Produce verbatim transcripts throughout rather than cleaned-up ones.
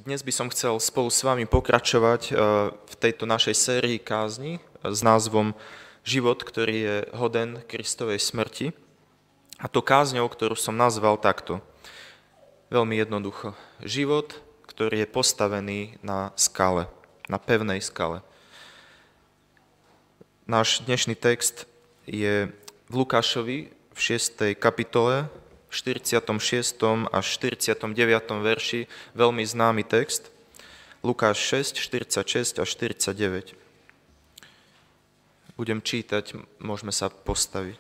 Dnes by som chcel spolu s vami pokračovať v tejto našej sérii kázni s názvom Život, ktorý je hoden Kristovej smrti. A to kázňou, ktorú som nazval takto. Veľmi jednoducho. Život, ktorý je postavený na skale, na pevnej skale. Náš dnešný text je v Lukášovi v šiestej kapitole, štyridsiatom šiestom až štyridsiatom deviatom verši, veľmi známy text. Lukáš šesť, štyridsaťšesť až štyridsaťdeväť. Budem čítať, môžeme sa postaviť.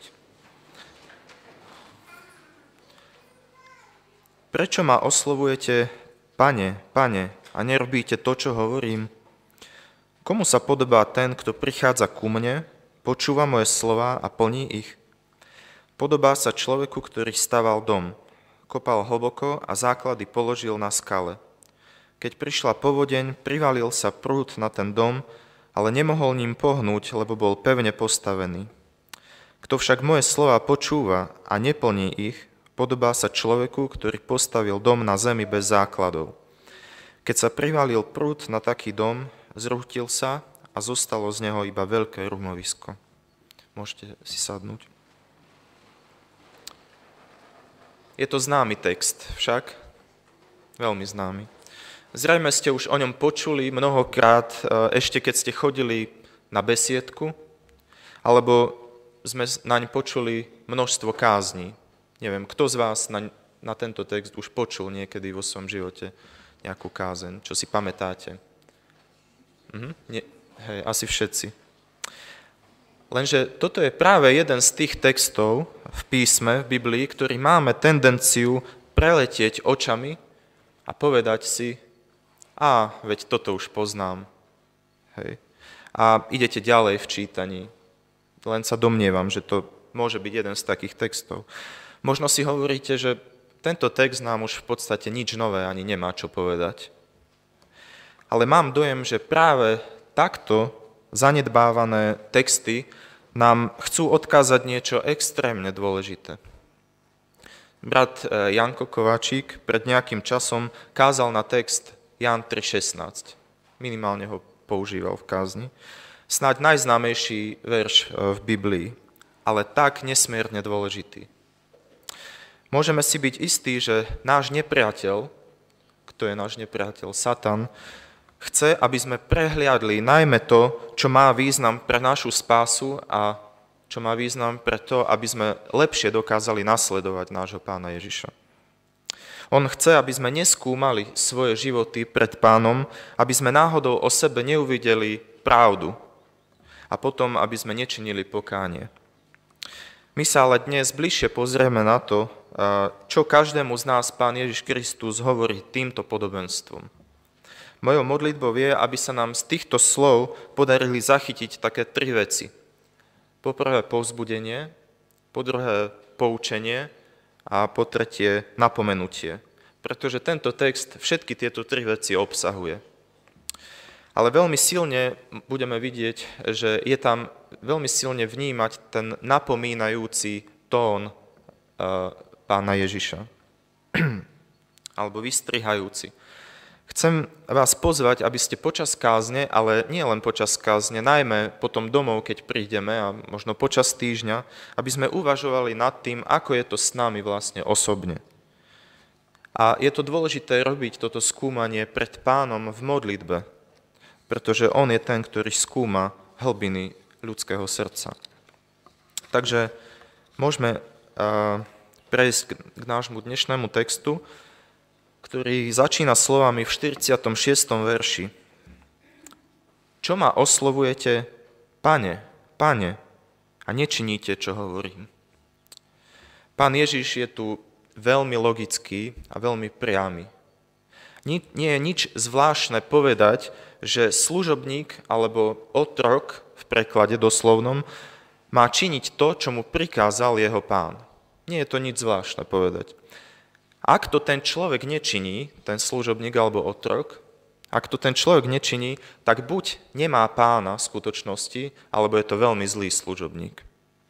Prečo ma oslovujete, Pane, Pane, a nerobíte to, čo hovorím? Komu sa podobá ten, kto prichádza ku mne, počúva moje slová a plní ich? Podobá sa človeku, ktorý staval dom. Kopal hlboko a základy položil na skale. Keď prišla povodeň, privalil sa prúd na ten dom, ale nemohol ním pohnúť, lebo bol pevne postavený. Kto však moje slová počúva a neplní ich, podobá sa človeku, ktorý postavil dom na zemi bez základov. Keď sa privalil prúd na taký dom, zrútil sa a zostalo z neho iba veľké rumovisko. Môžete si sadnúť. Je to známy text, však veľmi známy. Zrejme ste už o ňom počuli mnohokrát, ešte keď ste chodili na besiedku, alebo sme naň počuli množstvo kázní. Neviem, kto z vás na, na tento text už počul niekedy vo svojom živote nejakú kázeň, čo si pamätáte? Mhm, nie, hej, asi všetci. Lenže toto je práve jeden z tých textov v písme, v Biblii, ktorý máme tendenciu preletieť očami a povedať si, a veď toto už poznám. Hej. A idete ďalej v čítaní. Len sa domnievam, že to môže byť jeden z takých textov. Možno si hovoríte, že tento text nám už v podstate nič nové ani nemá čo povedať. Ale mám dojem, že práve takto zanedbávané texty nám chcú odkázať niečo extrémne dôležité. Brat Janko Kováčik pred nejakým časom kázal na text Ján tri šestnásť. Minimálne ho používal v kázni. Snáď najznámejší verš v Biblii, ale tak nesmierne dôležitý. Môžeme si byť istí, že náš nepriateľ, kto je náš nepriateľ? Satan, chce, aby sme prehliadli najmä to, čo má význam pre našu spásu a čo má význam pre to, aby sme lepšie dokázali nasledovať nášho Pána Ježiša. On chce, aby sme neskúmali svoje životy pred Pánom, aby sme náhodou o sebe neuvideli pravdu a potom, aby sme nečinili pokánie. My sa ale dnes bližšie pozrieme na to, čo každému z nás Pán Ježiš Kristus hovorí týmto podobenstvom. Mojou modlitbou je, aby sa nám z týchto slov podarili zachytiť také tri veci. Po prvé povzbudenie, po druhé poučenie a po tretie napomenutie. Pretože tento text všetky tieto tri veci obsahuje. Ale veľmi silne budeme vidieť, že je tam veľmi silne vnímať ten napomínajúci tón Pána Ježiša. Alebo vystrihajúci. Chcem vás pozvať, aby ste počas kázne, ale nie len počas kázne, najmä potom domov, keď prídeme a možno počas týždňa, aby sme uvažovali nad tým, ako je to s nami vlastne osobne. A je to dôležité robiť toto skúmanie pred Pánom v modlitbe, pretože On je ten, ktorý skúma hlbiny ľudského srdca. Takže môžeme prejsť k nášmu dnešnému textu, ktorý začína slovami v štyridsiatom šiestom verši. Čo ma oslovujete, Pane, Pane, a nečiníte, čo hovorím. Pán Ježiš je tu veľmi logický a veľmi priamy. Nie, nie je nič zvláštne povedať, že služobník alebo otrok, v preklade doslovnom, má činiť to, čo mu prikázal jeho pán. Nie je to nič zvláštne povedať. Ak to ten človek nečiní, ten služobník alebo otrok, ak to ten človek nečiní, tak buď nemá pána v skutočnosti, alebo je to veľmi zlý služobník.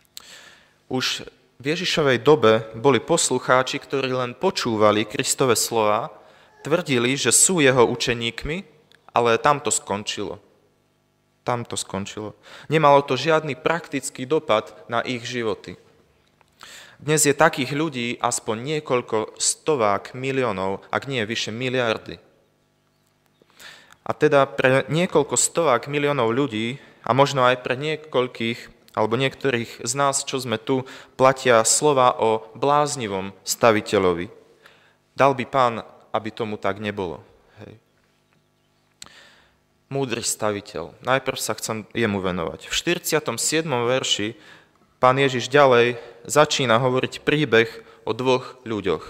Už v Ježišovej dobe boli poslucháči, ktorí len počúvali Kristove slova, Tvrdili, že sú jeho učeníkmi, ale tam to skončilo. Tam to skončilo. Nemalo to žiadny praktický dopad na ich životy. Dnes je takých ľudí aspoň niekoľko stovák miliónov, ak nie vyše miliardy. A teda pre niekoľko stovák miliónov ľudí, a možno aj pre niekoľkých, alebo niektorých z nás, čo sme tu, platia slova o bláznivom staviteľovi. Dal by Pán, aby tomu tak nebolo. Hej. Múdry staviteľ. Najprv sa chcem jemu venovať. V štyridsiatom siedmom verši Pán Ježiš ďalej začína hovoriť príbeh o dvoch ľuďoch.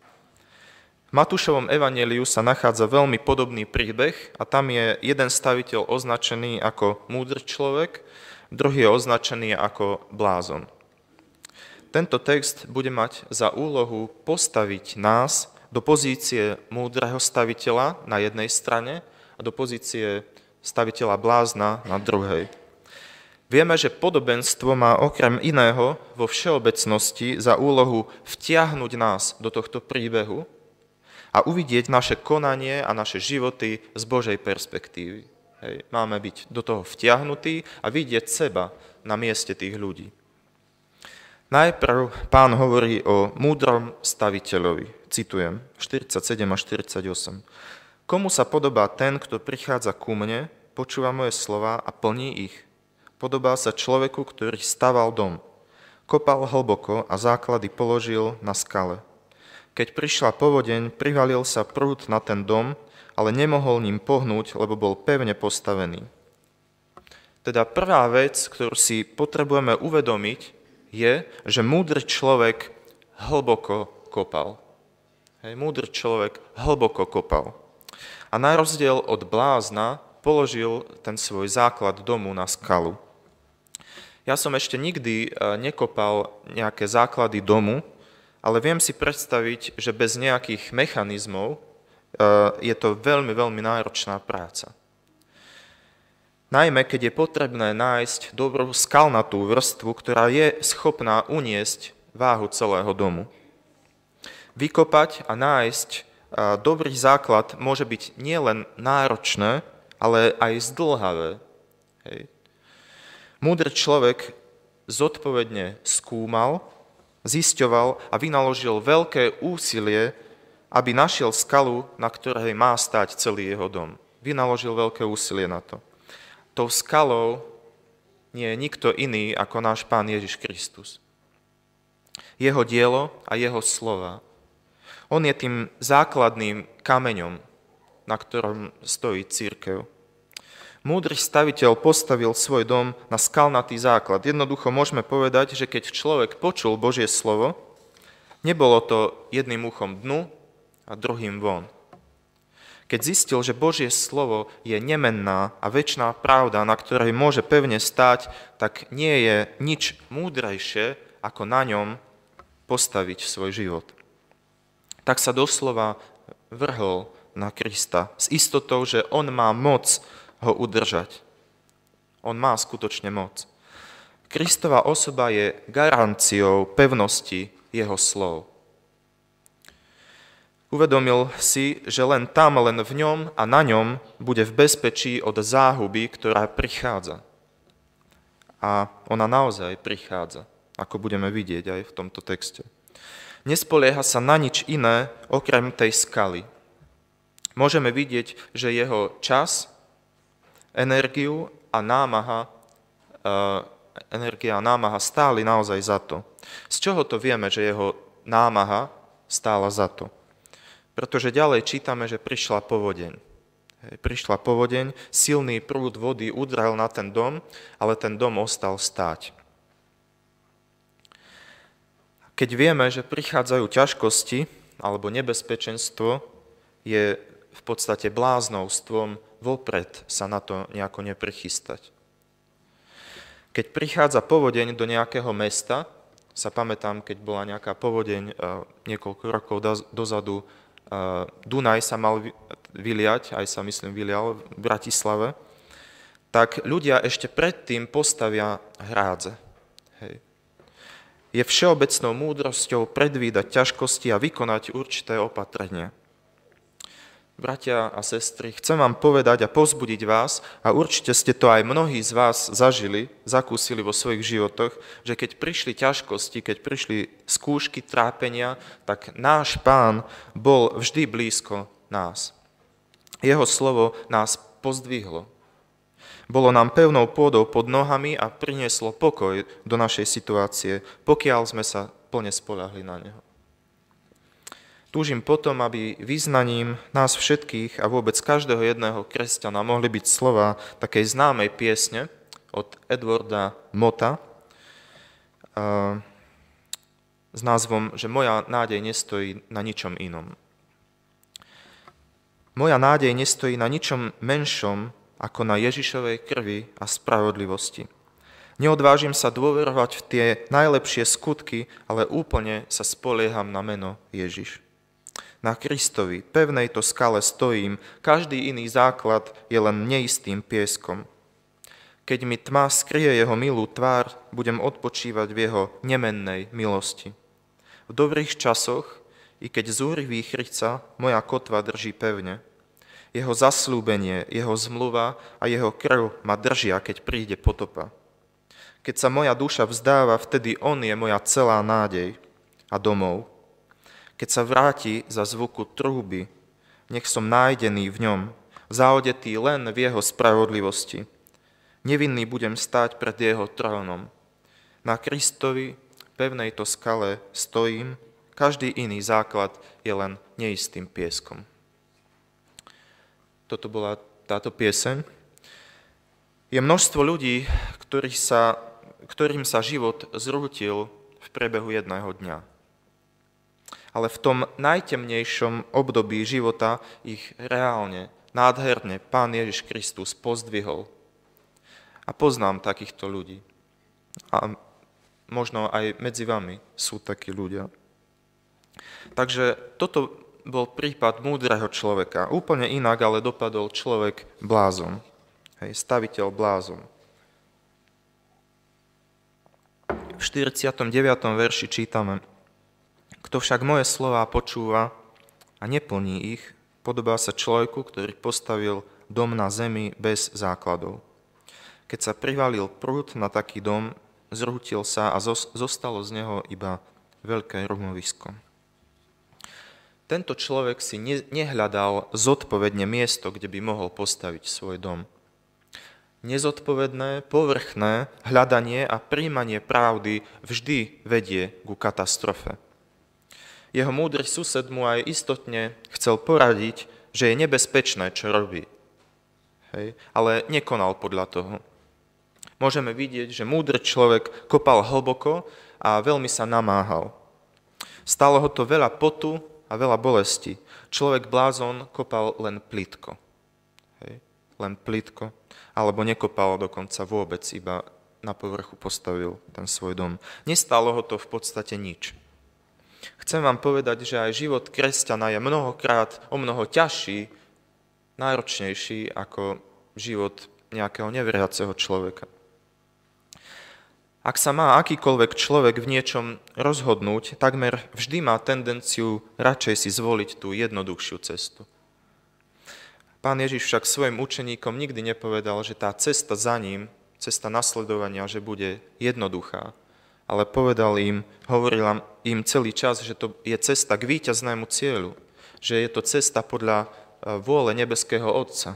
V Matúšovom evanjeliu sa nachádza veľmi podobný príbeh a tam je jeden staviteľ označený ako múdry človek, druhý je označený ako blázon. Tento text bude mať za úlohu postaviť nás do pozície múdreho staviteľa na jednej strane a do pozície staviteľa blázna na druhej. Vieme, že podobenstvo má okrem iného vo všeobecnosti za úlohu vtiahnuť nás do tohto príbehu a uvidieť naše konanie a naše životy z Božej perspektívy. Hej. Máme byť do toho vtiahnutí a vidieť seba na mieste tých ľudí. Najprv Pán hovorí o múdrom staviteľovi. Citujem, štyridsaťsedem a štyridsaťosem. Komu sa podobá ten, kto prichádza ku mne, počúva moje slova a plní ich? Podobá sa človeku, ktorý staval dom. Kopal hlboko a základy položil na skale. Keď prišla povodeň, privalil sa prúd na ten dom, ale nemohol ním pohnúť, lebo bol pevne postavený. Teda prvá vec, ktorú si potrebujeme uvedomiť, je, že múdry človek hlboko kopal. Hej, múdry človek hlboko kopal. A na rozdiel od blázna položil ten svoj základ domu na skalu. Ja som ešte nikdy nekopal nejaké základy domu, ale viem si predstaviť, že bez nejakých mechanizmov je to veľmi, veľmi náročná práca. Najmä, keď je potrebné nájsť dobrú skalnatú vrstvu, ktorá je schopná uniesť váhu celého domu. Vykopať a nájsť dobrý základ môže byť nielen náročné, ale aj zdĺhavé. Hej. Múdry človek zodpovedne skúmal, zisťoval a vynaložil veľké úsilie, aby našiel skalu, na ktorej má stáť celý jeho dom. Vynaložil veľké úsilie na to. Tou skalou nie je nikto iný ako náš Pán Ježiš Kristus. Jeho dielo a jeho slova. On je tým základným kameňom, na ktorom stojí cirkev. Múdry staviteľ postavil svoj dom na skalnatý základ. Jednoducho môžeme povedať, že keď človek počul Božie slovo, nebolo to jedným uchom dnu a druhým von. Keď zistil, že Božie slovo je nemenná a večná pravda, na ktorej môže pevne stáť, tak nie je nič múdrejšie, ako na ňom postaviť svoj život. Tak sa doslova vrhol na Krista s istotou, že on má moc ho udržať. On má skutočne moc. Kristova osoba je garanciou pevnosti jeho slov. Uvedomil si, že len tam, len v ňom a na ňom bude v bezpečí od záhuby, ktorá prichádza. A ona naozaj prichádza, ako budeme vidieť aj v tomto texte. Nespolieha sa na nič iné, okrem tej skaly. Môžeme vidieť, že jeho čas, energiu a námaha, uh, energia a námaha stáli naozaj za to. Z čoho to vieme, že jeho námaha stála za to? Pretože ďalej čítame, že prišla povodeň. Hej, prišla povodeň, silný prúd vody udrel na ten dom, ale ten dom ostal stáť. Keď vieme, že prichádzajú ťažkosti alebo nebezpečenstvo, je v podstate bláznovstvom vopred sa na to nejako neprichystať. Keď prichádza povodeň do nejakého mesta, sa pamätám, keď bola nejaká povodeň niekoľko rokov dozadu, Dunaj sa mal vyliať, aj sa myslím vylial v Bratislave, tak ľudia ešte predtým postavia hrádze. Hej. Je všeobecnou múdrosťou predvídať ťažkosti a vykonať určité opatrenia. Bratia a sestry, chcem vám povedať a povzbudiť vás, a určite ste to aj mnohí z vás zažili, zakúsili vo svojich životoch, že keď prišli ťažkosti, keď prišli skúšky, trápenia, tak náš Pán bol vždy blízko nás. Jeho slovo nás pozdvihlo. Bolo nám pevnou pôdou pod nohami a prinieslo pokoj do našej situácie, pokiaľ sme sa plne spoľahli na neho. Túžim potom, aby význaním nás všetkých a vôbec každého jedného kresťana mohli byť slova takej známej piesne od Edwarda Motta s názvom, že moja nádej nestojí na ničom inom. Moja nádej nestojí na ničom menšom ako na Ježišovej krvi a spravodlivosti. Neodvážim sa dôverovať v tie najlepšie skutky, ale úplne sa spolieham na meno Ježiš. Na Kristovi, pevnej to skale stojím, každý iný základ je len neistým pieskom. Keď mi tma skrie jeho milú tvár, budem odpočívať v jeho nemennej milosti. V dobrých časoch, i keď zúri výchrica, moja kotva drží pevne. Jeho zasľúbenie, jeho zmluva a jeho krv ma držia, keď príde potopa. Keď sa moja duša vzdáva, vtedy on je moja celá nádej a domov. Keď sa vráti za zvuku trúby, nech som nájdený v ňom, zaodetý len v jeho spravodlivosti. Nevinný budem stáť pred jeho trónom. Na Kristovi, pevnej to skale, stojím, každý iný základ je len neistým pieskom. Toto bola táto pieseň. Je množstvo ľudí, ktorých sa, ktorým sa život zrútil v priebehu jedného dňa. Ale v tom najtemnejšom období života ich reálne, nádherne Pán Ježiš Kristus pozdvihol. A poznám takýchto ľudí. A možno aj medzi vami sú takí ľudia. Takže toto bol prípad múdreho človeka. Úplne inak, ale dopadol človek blázon. Hej, staviteľ blázon. V štyridsiatom deviatom verši čítame: Kto však moje slová počúva a neplní ich, podobá sa človeku, ktorý postavil dom na zemi bez základov. Keď sa privalil prúd na taký dom, zrútil sa a zostalo z neho iba veľké rumovisko. Tento človek si nehľadal zodpovedne miesto, kde by mohol postaviť svoj dom. Nezodpovedné, povrchné hľadanie a príjmanie pravdy vždy vedie ku katastrofe. Jeho múdry sused mu aj istotne chcel poradiť, že je nebezpečné, čo robí. Hej. Ale nekonal podľa toho. Môžeme vidieť, že múdry človek kopal hlboko a veľmi sa namáhal. Stalo ho to veľa potu a veľa bolesti. Človek blázon kopal len plitko. Hej. Len plitko. Alebo nekopal dokonca vôbec, iba na povrchu postavil ten svoj dom. Nestalo ho to v podstate nič. Chcem vám povedať, že aj život kresťana je mnohokrát o mnoho ťažší, náročnejší ako život nejakého neveriaceho človeka. Ak sa má akýkoľvek človek v niečom rozhodnúť, takmer vždy má tendenciu radšej si zvoliť tú jednoduchšiu cestu. Pán Ježiš však svojim učeníkom nikdy nepovedal, že tá cesta za ním, cesta nasledovania, že bude jednoduchá. Ale povedal im, hovoril im celý čas, že to je cesta k víťaznému cieľu, že je to cesta podľa vôle nebeského Otca.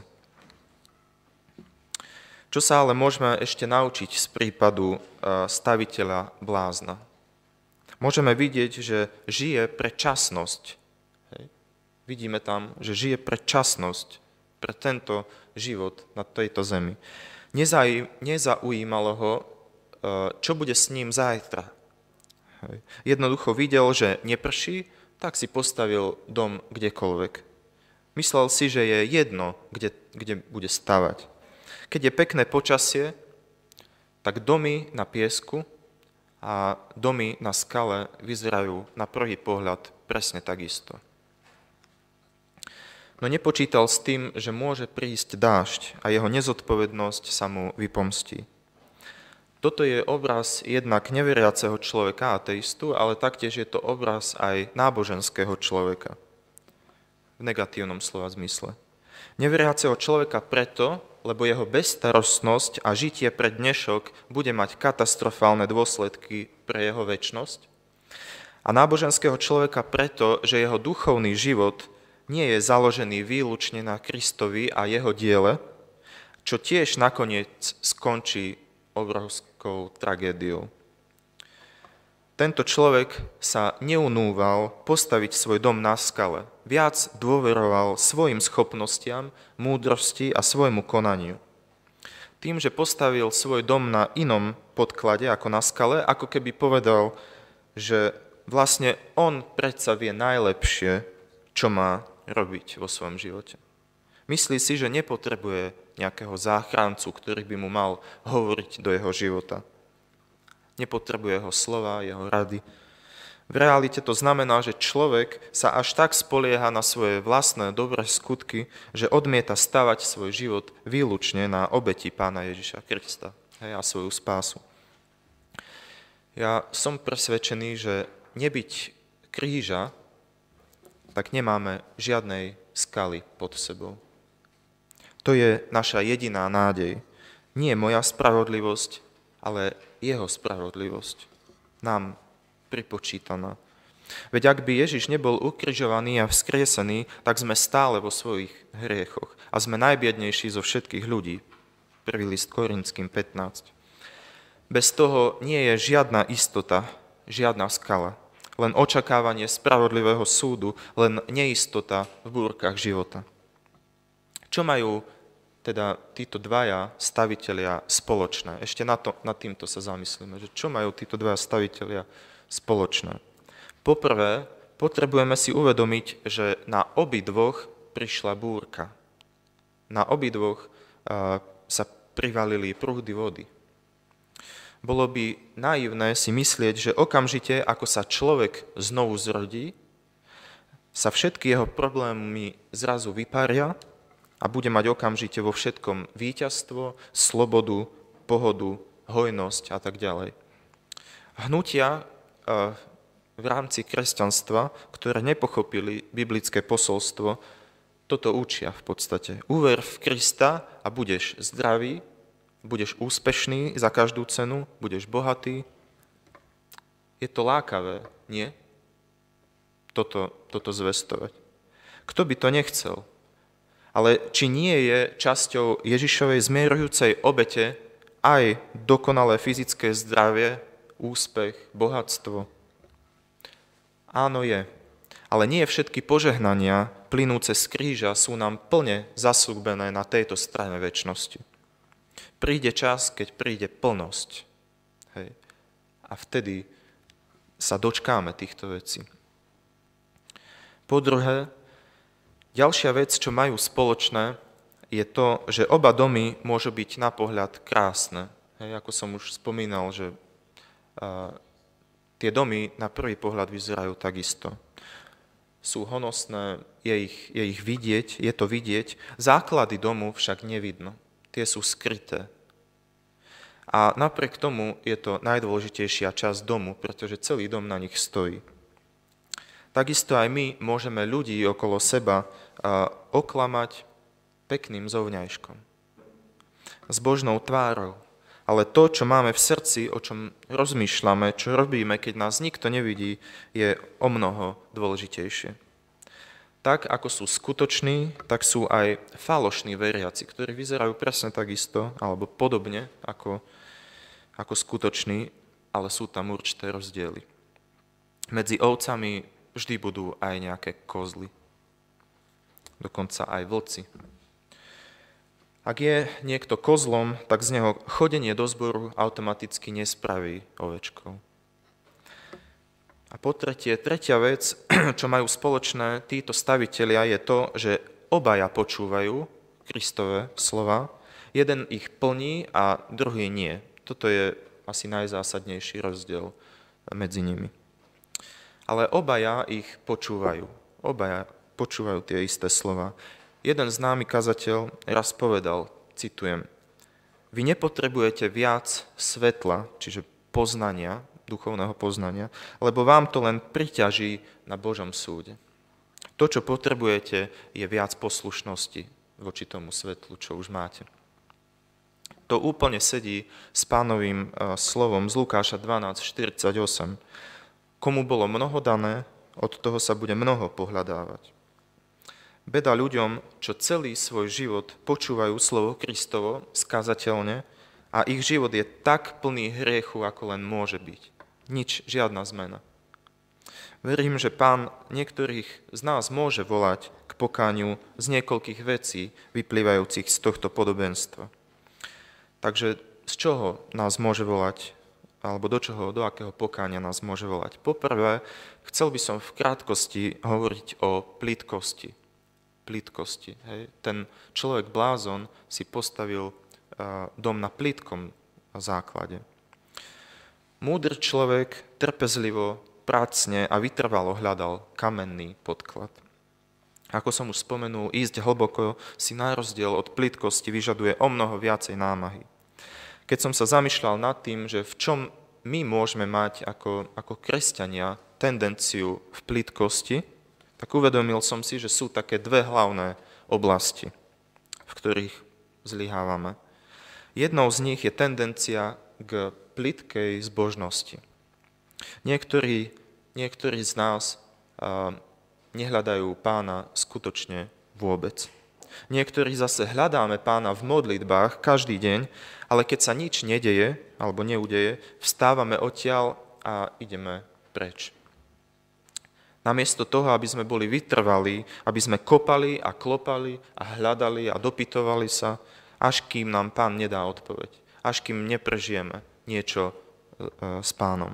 Čo sa ale môžeme ešte naučiť z prípadu staviteľa blázna? Môžeme vidieť, že žije pre časnosť. Hej. Vidíme tam, že žije pre časnosť, pre tento život na tejto zemi. Nezaj, nezaujímalo ho, čo bude s ním zajtra. Hej. Jednoducho videl, že neprší, tak si postavil dom kdekoľvek. Myslel si, že je jedno, kde, kde bude stavať. Keď je pekné počasie, tak domy na piesku a domy na skale vyzerajú na prvý pohľad presne takisto. No nepočítal s tým, že môže prísť dážď a jeho nezodpovednosť sa mu vypomstí. Toto je obraz jednak neveriaceho človeka, ateistu, ale taktiež je to obraz aj náboženského človeka. v negatívnom slova zmysle. Neveriaceho človeka preto, lebo jeho bezstarostnosť a žitie pre dnešok bude mať katastrofálne dôsledky pre jeho večnosť. A náboženského človeka preto, že jeho duchovný život nie je založený výlučne na Kristovi a jeho diele, čo tiež nakoniec skončí obrovskou tragédiou. Tento človek sa neunúval postaviť svoj dom na skale. Viac dôveroval svojim schopnostiam, múdrosti a svojmu konaniu. Tým, že postavil svoj dom na inom podklade ako na skale, ako keby povedal, že vlastne on predsa vie najlepšie, čo má robiť vo svojom živote. Myslí si, že nepotrebuje nejakého záchrancu, ktorý by mu mal hovoriť do jeho života. Nepotrebuje jeho slova, jeho rady. V realite to znamená, že človek sa až tak spolieha na svoje vlastné dobré skutky, že odmieta stavať svoj život výlučne na obeti Pána Ježiša Krista a svoju spásu. Ja som presvedčený, že nebyť kríža, tak nemáme žiadnej skaly pod sebou. To je naša jediná nádej. Nie moja spravodlivosť, ale jeho spravodlivosť nám pripočítaná. Veď ak by Ježiš nebol ukrižovaný a vzkriesený, tak sme stále vo svojich hriechoch a sme najbiednejší zo všetkých ľudí. Prvý list Korinským pätnásť. Bez toho nie je žiadna istota, žiadna skala, len očakávanie spravodlivého súdu, len neistota v búrkach života. Čo majú teda títo dvaja stavitelia spoločné? Ešte na to, nad týmto sa zamyslíme, že čo majú títo dvaja stavitelia spoločné? Poprvé, potrebujeme si uvedomiť, že na obidvoch prišla búrka. Na obidvoch sa privalili prúdy vody. Bolo by naivné si myslieť, že okamžite, ako sa človek znovu zrodí, sa všetky jeho problémy zrazu vyparia a bude mať okamžite vo všetkom víťazstvo, slobodu, pohodu, hojnosť a tak ďalej. Hnutia v rámci kresťanstva, ktoré nepochopili biblické posolstvo, toto učia v podstate. Uver v Krista a budeš zdravý, budeš úspešný za každú cenu, budeš bohatý. Je to lákavé, nie? Toto, toto zvestovať. Kto by to nechcel? Ale či nie je časťou Ježišovej zmierujúcej obete aj dokonalé fyzické zdravie, úspech, bohatstvo? Áno, je. Ale nie všetky požehnania plynúce z kríža sú nám plne zasľúbené na tejto strane večnosti. Príde čas, keď príde plnosť. Hej. A vtedy sa dočkáme týchto vecí. Po druhé, ďalšia vec, čo majú spoločné, je to, že oba domy môžu byť na pohľad krásne. Hej, ako som už spomínal, že a, tie domy na prvý pohľad vyzerajú takisto. Sú honosné, je ich, je ich vidieť, je to vidieť. Základy domu však nevidno. Tie sú skryté. A napriek tomu je to najdôležitejšia časť domu, pretože celý dom na nich stojí. Takisto aj my môžeme ľudí okolo seba oklamať pekným zovňajškom, s božnou tvárou. Ale to, čo máme v srdci, o čom rozmýšľame, čo robíme, keď nás nikto nevidí, je o mnoho dôležitejšie. Tak, ako sú skutoční, tak sú aj falošní veriaci, ktorí vyzerajú presne takisto, alebo podobne ako, ako skutoční, ale sú tam určité rozdiely. Medzi ovcami vždy budú aj nejaké kozly, dokonca aj vlci. Ak je niekto kozlom, tak z neho chodenie do zboru automaticky nespraví ovečkou. A po tretie, tretia vec, čo majú spoločné títo stavitelia, je to, že obaja počúvajú Kristove slova, jeden ich plní a druhý nie. Toto je asi najzásadnejší rozdiel medzi nimi. Ale obaja ich počúvajú. Obaja počúvajú tie isté slova. Jeden známy kazateľ raz povedal, citujem, vy nepotrebujete viac svetla, čiže poznania, duchovného poznania, lebo vám to len priťaží na Božom súde. To, čo potrebujete, je viac poslušnosti voči tomu svetlu, čo už máte. To úplne sedí s Pánovým slovom z Lukáša dvanásť štyridsaťosem. Komu bolo mnoho dané, od toho sa bude mnoho pohľadávať. Beda ľuďom, čo celý svoj život počúvajú slovo Kristovo skazateľne a ich život je tak plný hriechu, ako len môže byť. Nič, žiadna zmena. Verím, že Pán niektorých z nás môže volať k pokániu z niekoľkých vecí vyplývajúcich z tohto podobenstva. Takže z čoho nás môže volať, alebo do čoho, do akého pokánia nás môže volať? Poprvé, chcel by som v krátkosti hovoriť o plitkosti. Plitkosti. Hej. Ten človek blázon si postavil uh, dom na plitkom základe. Múdry človek trpezlivo, prácne a vytrvalo hľadal kamenný podklad. Ako som už spomenul, ísť hlboko si na rozdiel od plitkosti vyžaduje o mnoho viacej námahy. Keď som sa zamýšľal nad tým, že v čom my môžeme mať ako, ako kresťania tendenciu v plitkosti, tak uvedomil som si, že sú také dve hlavné oblasti, v ktorých zlyhávame. Jednou z nich je tendencia k plytkej zbožnosti. Niektorí, niektorí z nás uh, nehľadajú Pána skutočne vôbec. Niektorí zase hľadáme Pána v modlitbách každý deň, ale keď sa nič nedeje alebo neudeje, vstávame odtiaľ a ideme preč. Namiesto toho, aby sme boli vytrvalí, aby sme kopali a klopali a hľadali a dopytovali sa, až kým nám Pán nedá odpoveď, až kým neprežijeme niečo uh, s Pánom.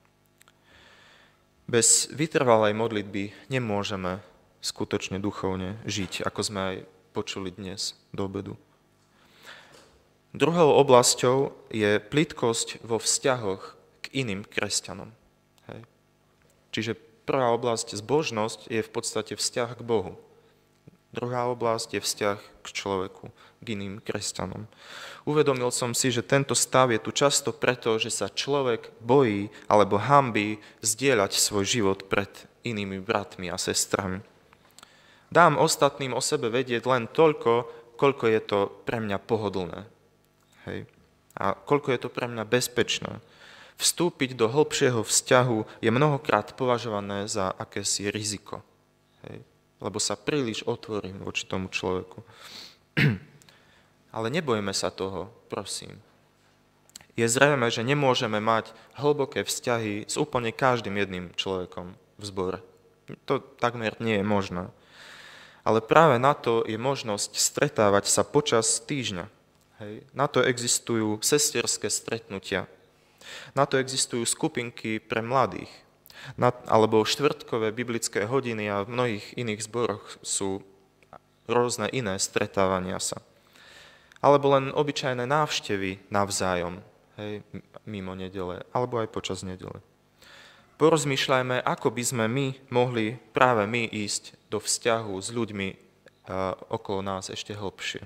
Bez vytrvalej modlitby nemôžeme skutočne duchovne žiť, ako sme aj počuli dnes do obedu. Druhou oblasťou je plytkosť vo vzťahoch k iným kresťanom. Hej. Čiže prvá oblasť, zbožnosť, je v podstate vzťah k Bohu. Druhá oblasť je vzťah k človeku, k iným kresťanom. Uvedomil som si, že tento stav je tu často preto, že sa človek bojí alebo hanbí zdieľať svoj život pred inými bratmi a sestrami. Dám ostatným o sebe vedieť len toľko, koľko je to pre mňa pohodlné. Hej. A koľko je to pre mňa bezpečné. Vstúpiť do hĺbšieho vzťahu je mnohokrát považované za akési riziko. Hej. Lebo sa príliš otvorím voči tomu človeku. Ale nebojme sa toho, prosím. Je zrejme, že nemôžeme mať hlboké vzťahy s úplne každým jedným človekom v zbore. To takmer nie je možné. Ale práve na to je možnosť stretávať sa počas týždňa. Hej. Na to existujú sesterské stretnutia. Na to existujú skupinky pre mladých. Na, alebo štvrtkové biblické hodiny a v mnohých iných zboroch sú rôzne iné stretávania sa. Alebo len obyčajné návštevy navzájom, hej, mimo nedele, alebo aj počas nedele. Porozmýšľajme, ako by sme my mohli práve my ísť do vzťahu s ľuďmi uh, okolo nás ešte hlbšie.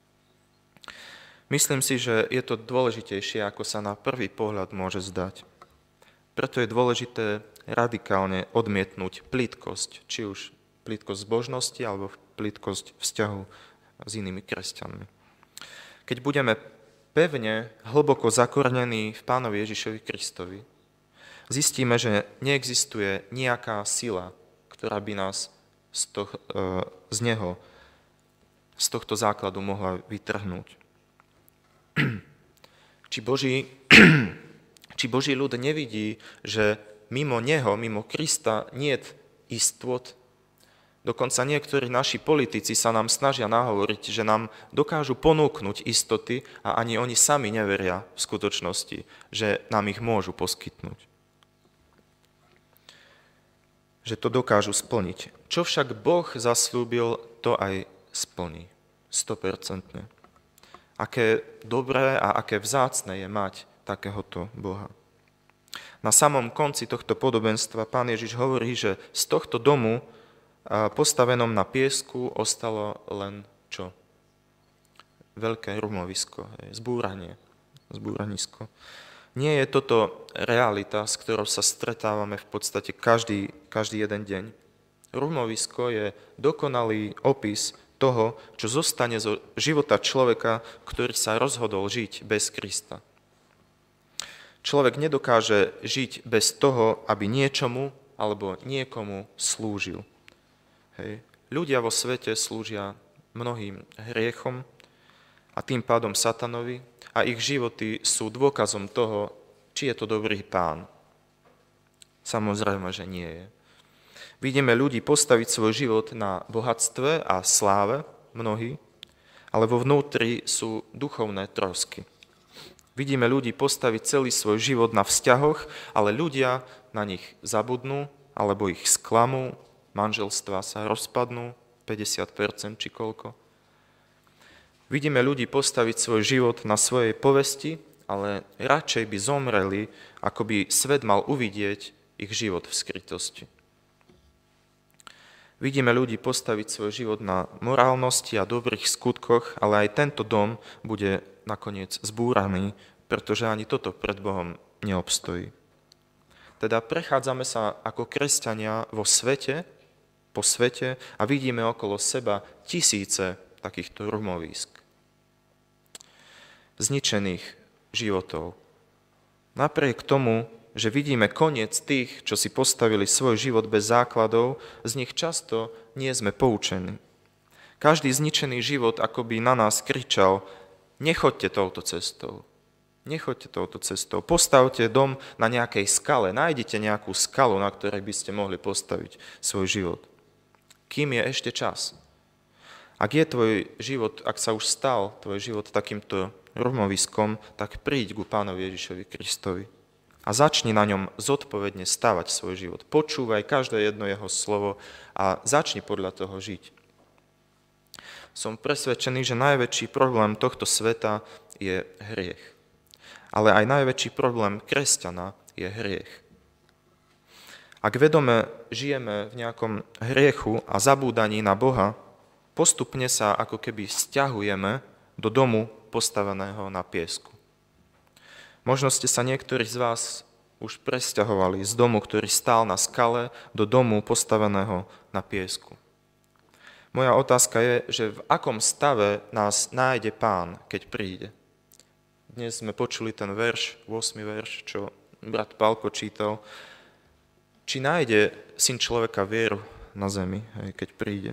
Myslím si, že je to dôležitejšie, ako sa na prvý pohľad môže zdať. Preto je dôležité radikálne odmietnúť plytkosť, či už plytkosť zbožnosti, alebo plytkosť vzťahu s inými kresťanmi. Keď budeme pevne, hlboko zakorenení v Pánovi Ježišovi Kristovi, zistíme, že neexistuje nejaká sila, ktorá by nás z, toho, z neho, z tohto základu mohla vytrhnúť. Či Boží, či Boží ľud nevidí, že mimo neho, mimo Krista, niet istôt. Dokonca niektorí naši politici sa nám snažia nahovoriť, že nám dokážu ponúknuť istoty a ani oni sami neveria v skutočnosti, že nám ich môžu poskytnúť. Že to dokážu splniť. Čo však Boh zasľúbil, to aj splní. sto percent. Aké dobré a aké vzácne je mať takéhoto Boha. Na samom konci tohto podobenstva Pán Ježiš hovorí, že z tohto domu postavenom na piesku ostalo len čo? Veľké rumovisko, zbúranie, zbúranisko. Nie je toto realita, s ktorou sa stretávame v podstate každý, každý jeden deň. Rumovisko je dokonalý opis toho, čo zostane zo života človeka, ktorý sa rozhodol žiť bez Krista. Človek nedokáže žiť bez toho, aby niečomu alebo niekomu slúžil. Hej. Ľudia vo svete slúžia mnohým hriechom a tým pádom satanovi a ich životy sú dôkazom toho, či je to dobrý pán. Samozrejme, že nie je. Vidíme ľudí postaviť svoj život na bohatstve a sláve, mnohí, ale vo vnútri sú duchovné trosky. Vidíme ľudí postaviť celý svoj život na vzťahoch, ale ľudia na nich zabudnú, alebo ich sklamú, manželstvá sa rozpadnú, päťdesiat percent či koľko. Vidíme ľudí postaviť svoj život na svojej povesti, ale radšej by zomreli, ako by svet mal uvidieť ich život v skrytosti. Vidíme ľudí postaviť svoj život na morálnosti a dobrých skutkoch, ale aj tento dom bude nakoniec zbúraný, pretože ani toto pred Bohom neobstojí. Teda prechádzame sa ako kresťania vo svete, po svete a vidíme okolo seba tisíce takýchto rumovísk. Zničených životov. Napriek tomu, že vidíme koniec tých, čo si postavili svoj život bez základov, z nich často nie sme poučení. Každý zničený život akoby na nás kričal: nechoďte touto cestou, nechoďte touto cestou, postavte dom na nejakej skale, nájdite nejakú skalu, na ktorej by ste mohli postaviť svoj život. Kým je ešte čas? Ak je tvoj život, ak sa už stal tvoj život takýmto rumoviskom, tak príď ku Pánovi Ježišovi Kristovi a začni na ňom zodpovedne stavať svoj život. Počúvaj každé jedno jeho slovo a začni podľa toho žiť. Som presvedčený, že najväčší problém tohto sveta je hriech. Ale aj najväčší problém kresťana je hriech. Ak vedome žijeme v nejakom hriechu a zabúdaní na Boha, postupne sa ako keby sťahujeme do domu postaveného na piesku. Možno ste sa niektorí z vás už presťahovali z domu, ktorý stál na skale, do domu postaveného na piesku. Moja otázka je, že v akom stave nás nájde Pán, keď príde. Dnes sme počuli ten verš, ôsmy verš, čo brat Pálko čítal. Či nájde Syn človeka vieru na zemi, keď príde.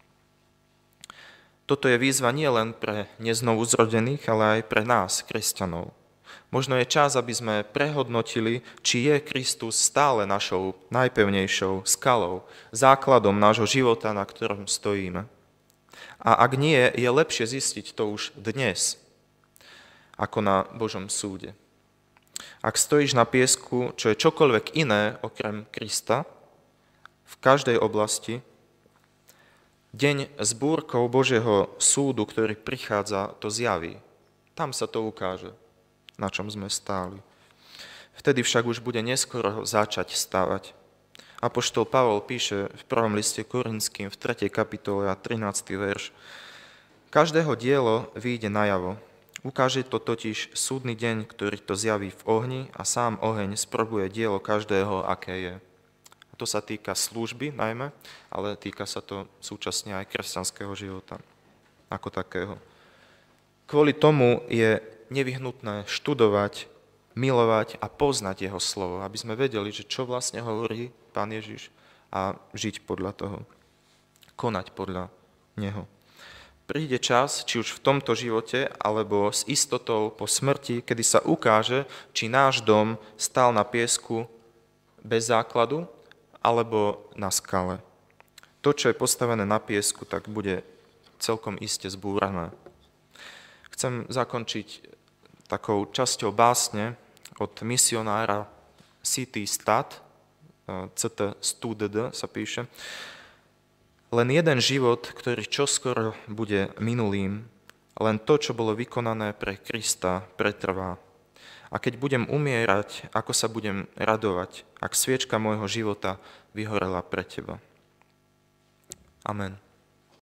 Toto je výzva nie len pre neznovu zrodených, ale aj pre nás, kresťanov. Možno je čas, aby sme prehodnotili, či je Kristus stále našou najpevnejšou skalou, základom nášho života, na ktorom stojíme. A ak nie, je lepšie zistiť to už dnes, ako na Božom súde. Ak stojíš na piesku, čo je čokoľvek iné okrem Krista, v každej oblasti, deň s búrkou Božieho súdu, ktorý prichádza, to zjaví. Tam sa to ukáže, na čom sme stáli. Vtedy však už bude neskoro začať stavať. Apoštol Pavol píše v prvom liste Korinským v tretej kapitole a trinásty verš. Každého dielo vyjde najavo. Ukáže to totiž súdny deň, ktorý to zjaví v ohni a sám oheň sprobuje dielo každého, aké je. A to sa týka služby najmä, ale týka sa to súčasne aj kresťanského života ako takého. Kvôli tomu je nevyhnutné študovať, milovať a poznať jeho slovo, aby sme vedeli, že čo vlastne hovorí Pán Ježiš a žiť podľa toho, konať podľa neho. Príde čas, či už v tomto živote, alebo s istotou po smrti, kedy sa ukáže, či náš dom stál na piesku bez základu, alebo na skale. To, čo je postavené na piesku, tak bude celkom iste zbúrané. Chcem zakončiť takou časťou básne od misionára C T Studd, C T Studd sa píše. Len jeden život, ktorý čoskoro bude minulým, len to, čo bolo vykonané pre Krista, pretrvá. A keď budem umierať, ako sa budem radovať, ak sviečka môjho života vyhorela pre teba. Amen.